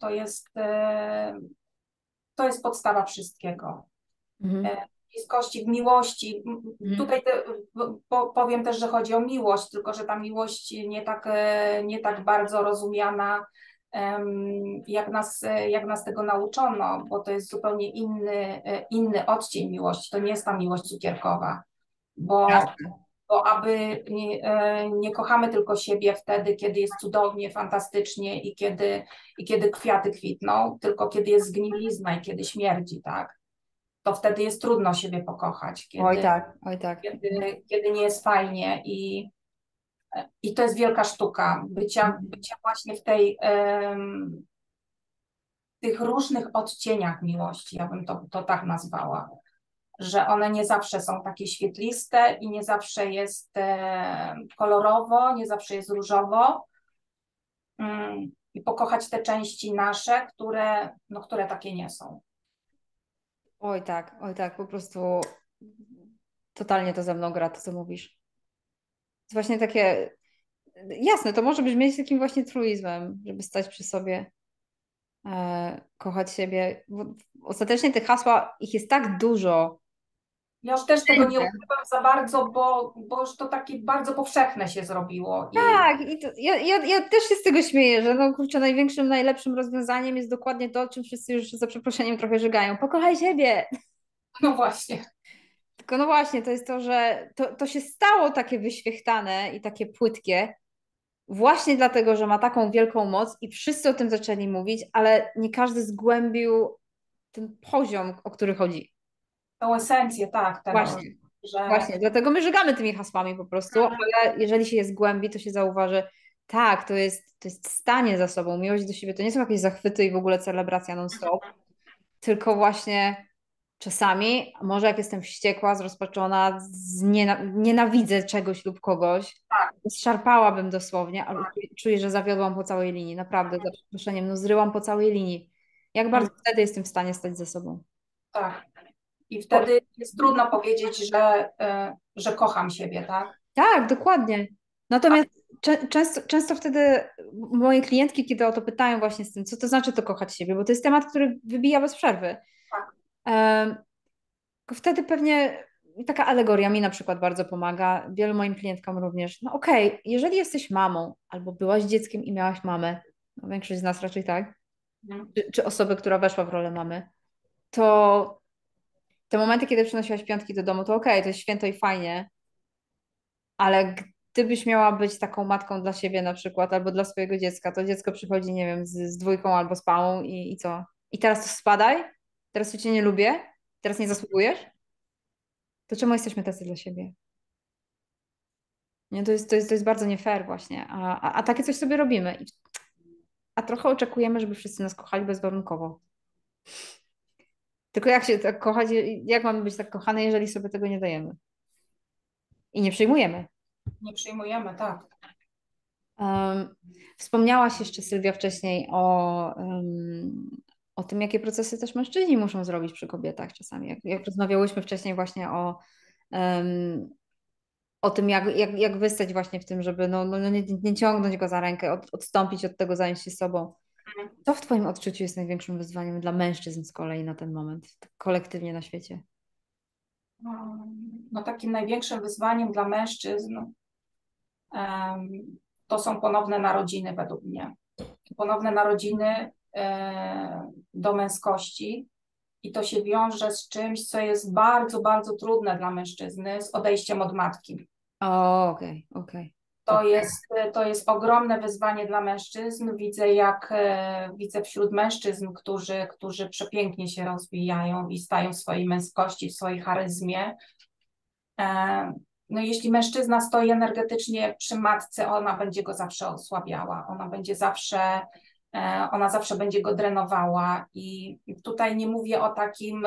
B: To jest podstawa wszystkiego.
A: Mhm.
B: W bliskości, w miłości.
A: Mhm.
B: Tutaj powiem też, że chodzi o miłość, tylko że ta miłość nie tak bardzo rozumiana, jak nas tego nauczono, bo to jest zupełnie inny odcień miłości. To nie jest ta miłość cukierkowa, bo,
A: Jasne.
B: bo aby nie kochamy tylko siebie wtedy, kiedy jest cudownie, fantastycznie i kiedy kwiaty kwitną, tylko kiedy jest zgnilizna i kiedy śmierdzi, tak? To wtedy jest trudno siebie pokochać,
A: Oj
B: kiedy,
A: tak, oj tak.
B: kiedy, kiedy nie jest fajnie i to jest wielka sztuka bycia właśnie w tych różnych odcieniach miłości, ja bym to tak nazwała, że one nie zawsze są takie świetliste i nie zawsze jest kolorowo, nie zawsze jest różowo. I pokochać te części nasze, które takie nie są.
A: Oj tak, po prostu totalnie to ze mną gra, to co mówisz. właśnie takie, jasne, to może brzmieć takim właśnie truizmem, żeby stać przy sobie, kochać siebie. Bo ostatecznie te hasła, ich jest tak dużo.
B: Ja już też tego nie
A: Wszędzie.
B: używam za bardzo, bo już to takie bardzo powszechne się zrobiło i
A: Tak, i to, ja też się z tego śmieję, że no kurczę, największym, najlepszym rozwiązaniem jest dokładnie to, czym wszyscy już za przeproszeniem trochę żygają. Pokochaj siebie!
B: no właśnie.
A: Tylko no właśnie, to jest to, że to się stało takie wyświechtane i takie płytkie właśnie dlatego, że ma taką wielką moc i wszyscy o tym zaczęli mówić, ale nie każdy zgłębił ten poziom, o który chodzi.
B: Tą esencję, tak, tego,
A: Właśnie,
B: że
A: właśnie. Dlatego my żygamy tymi hasłami po prostu, ale jeżeli się je zgłębi, to się zauważy, tak, to jest stanie za sobą, miłość do siebie, to nie są jakieś zachwyty i w ogóle celebracja non-stop, tylko właśnie czasami, może jak jestem wściekła, zrozpaczona, nienawidzę czegoś lub kogoś,
B: tak,
A: zszarpałabym dosłownie, ale czuję, że zawiodłam po całej linii, naprawdę, za przeproszeniem, no zryłam po całej linii. Jak bardzo wtedy jestem w stanie stać ze sobą?
B: tak. I wtedy jest trudno powiedzieć, że kocham siebie, tak?
A: Tak, dokładnie. Natomiast często wtedy moje klientki, kiedy o to pytają właśnie z tym, co to znaczy to kochać siebie, bo to jest temat, który wybija bez przerwy.
B: Tak.
A: Em, Wtedy pewnie taka alegoria mi na przykład bardzo pomaga, wielu moim klientkom również. No okej, jeżeli jesteś mamą albo byłaś dzieckiem i miałaś mamę, no większość z nas raczej tak,
B: Mhm.
A: czy osobę, która weszła w rolę mamy, to te momenty, kiedy przynosiłaś piątki do domu, to okej, to jest święto i fajnie, ale gdybyś miała być taką matką dla siebie na przykład, albo dla swojego dziecka, to dziecko przychodzi, nie wiem, z dwójką albo z pałą i co? I teraz to spadaj? Teraz cię nie lubię? Teraz nie zasługujesz? To czemu jesteśmy tacy dla siebie? Nie, to jest bardzo nie fair właśnie, a takie coś sobie robimy. A trochę oczekujemy, żeby wszyscy nas kochali bezwarunkowo. Tylko jak się tak kochać, jak mamy być tak kochane, jeżeli sobie tego nie dajemy i nie przyjmujemy?
B: Nie przyjmujemy, tak.
A: Um, Wspomniałaś jeszcze, Sylwia, wcześniej o tym, jakie procesy też mężczyźni muszą zrobić przy kobietach czasami. Jak rozmawiałyśmy wcześniej właśnie um, o tym, jak wystać właśnie w tym, żeby no nie ciągnąć go za rękę, odstąpić od tego, zająć się sobą. Co w Twoim odczuciu jest największym wyzwaniem dla mężczyzn z kolei na ten moment, tak kolektywnie na świecie?
B: No, takim największym wyzwaniem dla mężczyzn to są ponowne narodziny według mnie. Ponowne narodziny do męskości i to się wiąże z czymś, co jest bardzo, bardzo trudne dla mężczyzny, z odejściem od matki.
A: O, okej.
B: To jest ogromne wyzwanie dla mężczyzn. Widzę wśród mężczyzn, którzy przepięknie się rozwijają i stają w swojej męskości, w swojej charyzmie. No jeśli mężczyzna stoi energetycznie przy matce, ona będzie go zawsze osłabiała, ona zawsze będzie go drenowała i tutaj nie mówię o takim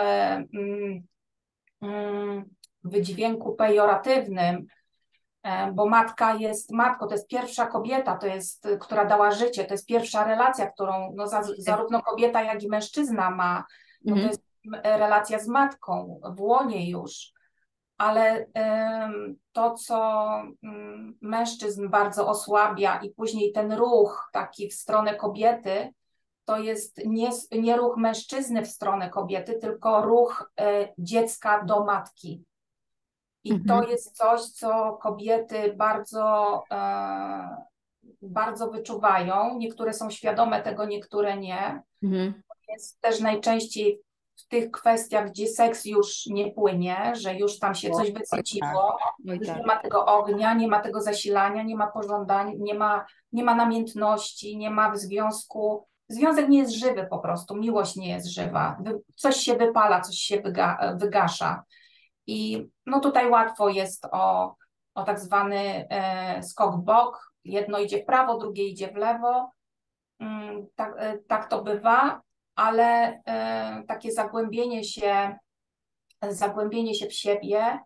B: wydźwięku pejoratywnym, bo matka jest matką, to jest pierwsza kobieta, która dała życie, to jest pierwsza relacja, którą zarówno kobieta, jak i mężczyzna ma, no to
A: Mhm.
B: jest relacja z matką w łonie już, ale to, co mężczyzn bardzo osłabia i później ten ruch taki w stronę kobiety, to jest nie ruch mężczyzny w stronę kobiety, tylko ruch dziecka do matki. I to
A: Mhm.
B: jest coś, co kobiety bardzo, bardzo wyczuwają. Niektóre są świadome tego, niektóre nie.
A: Mhm.
B: Jest też najczęściej w tych kwestiach, gdzie seks już nie płynie, że już tam się coś
A: Oj, tak.
B: wysyciło,
A: Oj,
B: już
A: tak.
B: nie ma tego ognia, nie ma tego zasilania, nie ma pożądań, nie ma namiętności, nie ma związku. Związek nie jest żywy po prostu, miłość nie jest żywa. Coś się wypala, coś się wygasza. I no tutaj łatwo jest o tak zwany skok w bok. Jedno idzie w prawo, drugie idzie w lewo. Tak to bywa, ale takie zagłębienie się w siebie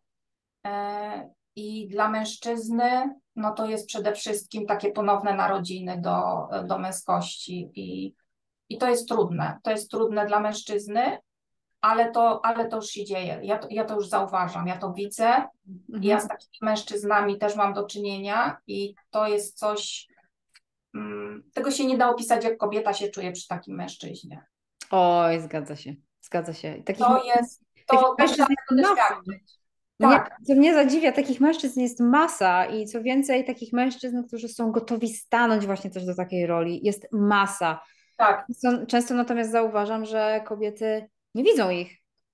B: i dla mężczyzny, no to jest przede wszystkim takie ponowne narodziny do męskości i to jest trudne. To jest trudne dla mężczyzny, ale to już się dzieje. Ja to już zauważam, ja to widzę. Ja z takimi mężczyznami też mam do czynienia i to jest coś, tego się nie da opisać, jak kobieta się czuje przy takim mężczyźnie.
A: Oj, zgadza się, zgadza się.
B: To jest,
A: Takich
B: to
A: mężczyzn
B: trzeba
A: jest
B: tego
A: masa.
B: doświadczyć.
A: No nie,
B: Tak,
A: co mnie zadziwia, takich mężczyzn jest masa i co więcej, takich mężczyzn, którzy są gotowi stanąć właśnie też do takiej roli, jest masa.
B: tak.
A: Często natomiast zauważam, że kobiety nie widzą ich,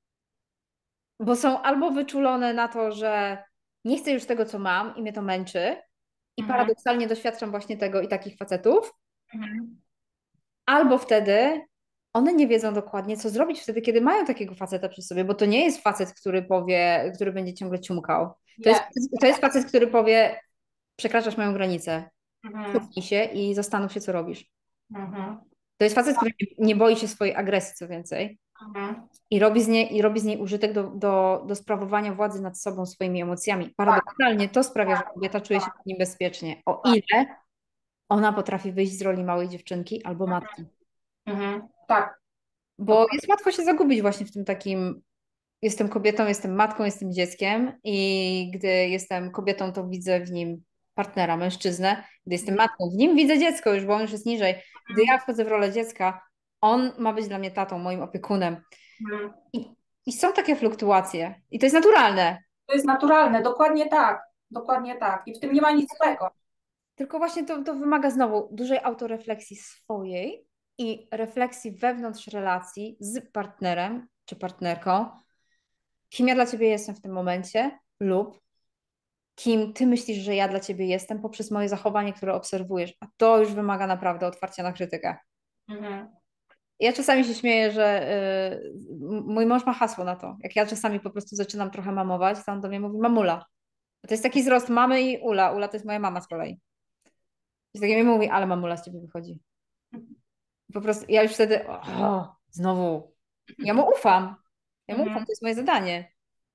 A: bo są albo wyczulone na to, że nie chcę już tego, co mam i mnie to męczy i
B: Mhm.
A: paradoksalnie doświadczam właśnie tego i takich facetów,
B: Mhm.
A: albo wtedy one nie wiedzą dokładnie, co zrobić wtedy, kiedy mają takiego faceta przy sobie, bo to nie jest facet, który powie, który będzie ciągle ciumkał. To jest,
B: Nie.
A: to jest facet, który powie, przekraczasz moją granicę,
B: Mhm.
A: cofnij się i zastanów się, co robisz.
B: Mhm.
A: To jest facet, który nie boi się swojej agresji, co więcej,
B: Mhm.
A: i robi z niej użytek do sprawowania władzy nad sobą, swoimi emocjami.
B: Tak,
A: Paradoksalnie to sprawia, że
B: tak,
A: kobieta czuje się
B: tak,
A: w nim bezpiecznie, o
B: tak.
A: ile ona potrafi wyjść z roli małej dziewczynki albo matki.
B: Mhm. Tak,
A: Bo
B: dokładnie.
A: jest łatwo się zagubić właśnie w tym takim, jestem kobietą, jestem matką, jestem dzieckiem i gdy jestem kobietą, to widzę w nim partnera, mężczyznę. Gdy jestem matką, w nim widzę dziecko już, bo on już jest niżej. Gdy ja wchodzę w rolę dziecka, on ma być dla mnie tatą, moim opiekunem.
B: Mhm.
A: I, i są takie fluktuacje. I to jest naturalne.
B: To jest naturalne, dokładnie tak. Dokładnie tak. I w tym nie ma nic złego.
A: Tylko właśnie to wymaga znowu dużej autorefleksji swojej i refleksji wewnątrz relacji z partnerem czy partnerką, kim ja dla ciebie jestem w tym momencie lub kim ty myślisz, że ja dla ciebie jestem poprzez moje zachowanie, które obserwujesz. A to już wymaga naprawdę otwarcia na krytykę.
B: Mhm.
A: Ja czasami się śmieję, że mój mąż ma hasło na to. Jak ja czasami po prostu zaczynam trochę mamować, to on do mnie mówi mamula. To jest taki wzrost mamy i Ula. Ula to jest moja mama z kolei. I takie mi mówi, ale mamula z ciebie wychodzi. Po prostu ja już wtedy, znowu. Ja mu ufam. Ja mu ufam,
B: Mhm.
A: to jest moje zadanie.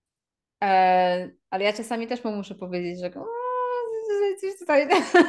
A: Ale ja czasami też mu muszę powiedzieć, że coś tutaj.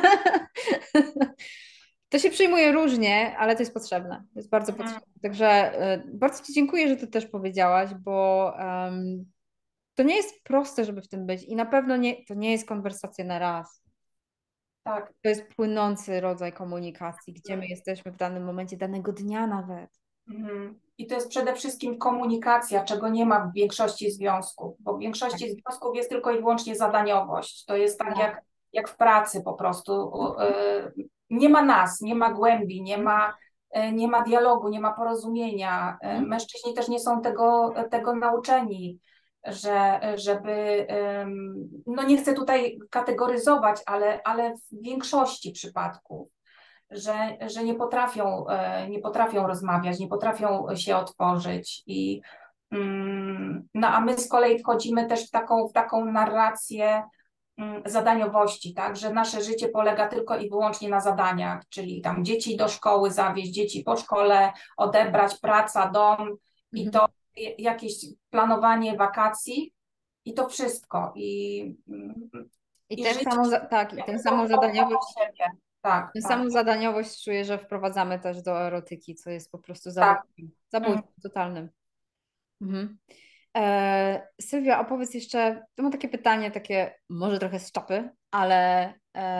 A: To się przyjmuje różnie, ale to jest potrzebne. To jest bardzo
B: Mhm.
A: potrzebne. Także bardzo Ci dziękuję, że to też powiedziałaś, bo to nie jest proste, żeby w tym być i na pewno to nie jest konwersacja na raz.
B: Tak.
A: To jest płynący rodzaj komunikacji, gdzie my jesteśmy w danym momencie, danego dnia nawet.
B: Mhm. I to jest przede wszystkim komunikacja, czego nie ma w większości związków, bo w
A: Tak,
B: większości związków jest tylko i wyłącznie zadaniowość. To jest tak
A: tak.
B: jak w pracy po prostu. Nie ma nas, nie ma głębi, nie ma dialogu, nie ma porozumienia.
A: Mhm.
B: Mężczyźni też nie są tego nauczeni, żeby, no nie chcę tutaj kategoryzować, ale w większości przypadków że nie potrafią rozmawiać, nie potrafią się otworzyć. No a my z kolei wchodzimy też w taką narrację zadaniowości, tak, że nasze życie polega tylko i wyłącznie na zadaniach, czyli tam dzieci do szkoły zawieźć, dzieci po szkole odebrać, praca, dom i
A: Mhm.
B: to jakieś planowanie wakacji i to wszystko.
A: I
B: I
A: tę
B: życie
A: samą,
B: się
A: tak, i
B: wokół siebie. Tak,
A: tę
B: tak,
A: samą zadaniowość czuję, że wprowadzamy też do erotyki, co jest po prostu
B: tak.
A: zabójstwem totalnym. Mhm. Sylwia, opowiedz jeszcze, to mam takie pytanie, takie może trochę z czapy, ale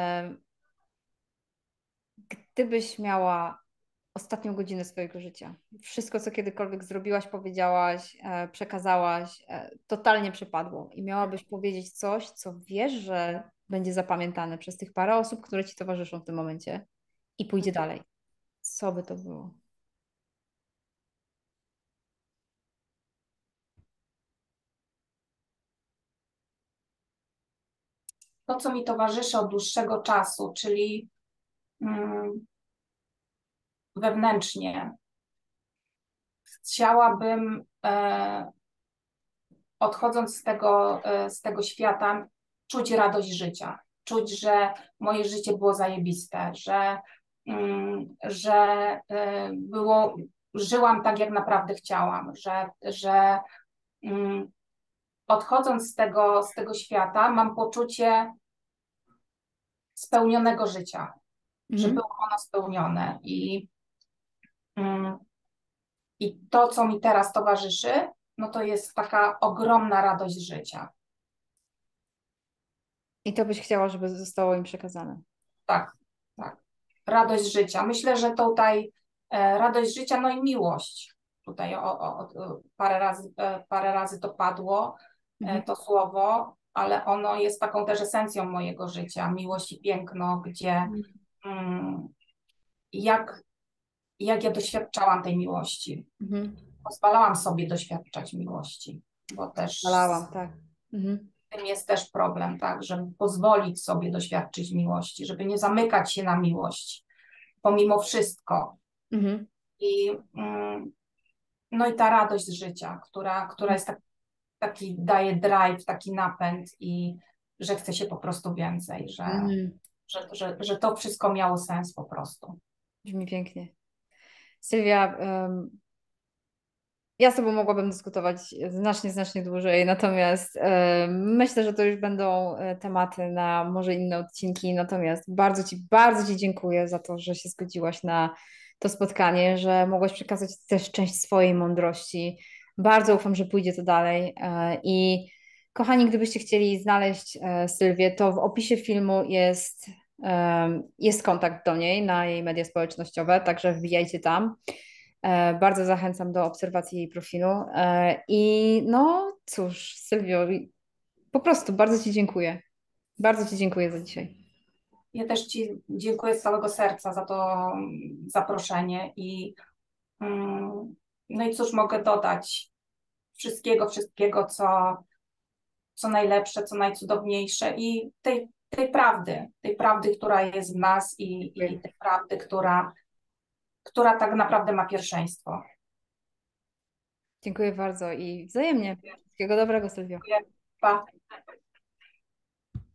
A: gdybyś miała ostatnią godzinę swojego życia, wszystko, co kiedykolwiek zrobiłaś, powiedziałaś, przekazałaś, totalnie przypadło i miałabyś powiedzieć coś, co wiesz, że będzie zapamiętane przez tych parę osób, które ci towarzyszą w tym momencie i pójdzie dalej. Co by to było?
B: To, co mi towarzyszy od dłuższego czasu, czyli wewnętrznie, chciałabym, odchodząc z tego świata, czuć radość życia, czuć, że moje życie było zajebiste, że żyłam tak, jak naprawdę chciałam, że odchodząc z tego świata, mam poczucie spełnionego życia, że
A: Mhm.
B: było ono spełnione. I I to, co mi teraz towarzyszy, no to jest taka ogromna radość życia.
A: I to byś chciała, żeby zostało im przekazane.
B: Tak, tak. Radość życia. Myślę, że tutaj radość życia, no i miłość. Tutaj parę razy to padło, to słowo, ale ono jest taką też esencją mojego życia. Miłość i piękno, gdzie mm, jak, jak ja doświadczałam tej miłości. Pozwalałam sobie doświadczać miłości, bo też
A: Zalałam, tak.
B: tym jest też problem, tak, żeby pozwolić sobie doświadczyć miłości, żeby nie zamykać się na miłość, pomimo wszystko. I, no i ta radość życia, która jest taki daje drive, taki napęd i że chce się po prostu więcej, że to wszystko miało sens po prostu.
A: Brzmi pięknie. Sylwia, ja z Tobą mogłabym dyskutować znacznie dłużej, natomiast myślę, że to już będą tematy na może inne odcinki, natomiast bardzo Ci dziękuję za to, że się zgodziłaś na to spotkanie, że mogłaś przekazać też część swojej mądrości. Bardzo ufam, że pójdzie to dalej i kochani, gdybyście chcieli znaleźć Sylwię, to w opisie filmu jest kontakt do niej na jej media społecznościowe, także wbijajcie tam. Bardzo zachęcam do obserwacji jej profilu. I no cóż, Sylwio, po prostu bardzo Ci dziękuję. Bardzo Ci dziękuję za dzisiaj.
B: Ja też Ci dziękuję z całego serca za to zaproszenie i no i cóż mogę dodać? Wszystkiego, co najlepsze, co najcudowniejsze i tej prawdy, która jest w nas i tej prawdy, która tak naprawdę ma pierwszeństwo.
A: Dziękuję bardzo i wzajemnie. Wszystkiego dobrego, Sylwio.
B: Pa.